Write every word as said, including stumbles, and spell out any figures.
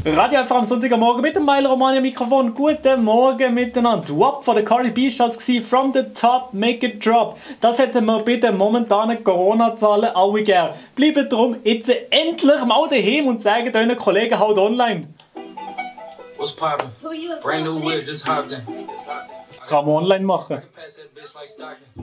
Radio F M am Sonntagmorgen mit dem Meiler Romania Mikrofon. Guten Morgen miteinander. W A P von der Cardi B war das gewesen. From the top, make it drop. Das hätten wir bei den momentanen Corona-Zahlen alle gern. Bleibt darum jetzt endlich mal daheim und zeigen euren Kollegen halt online. What's poppin'? Brand new whip, just hopped in. Das kann man online machen.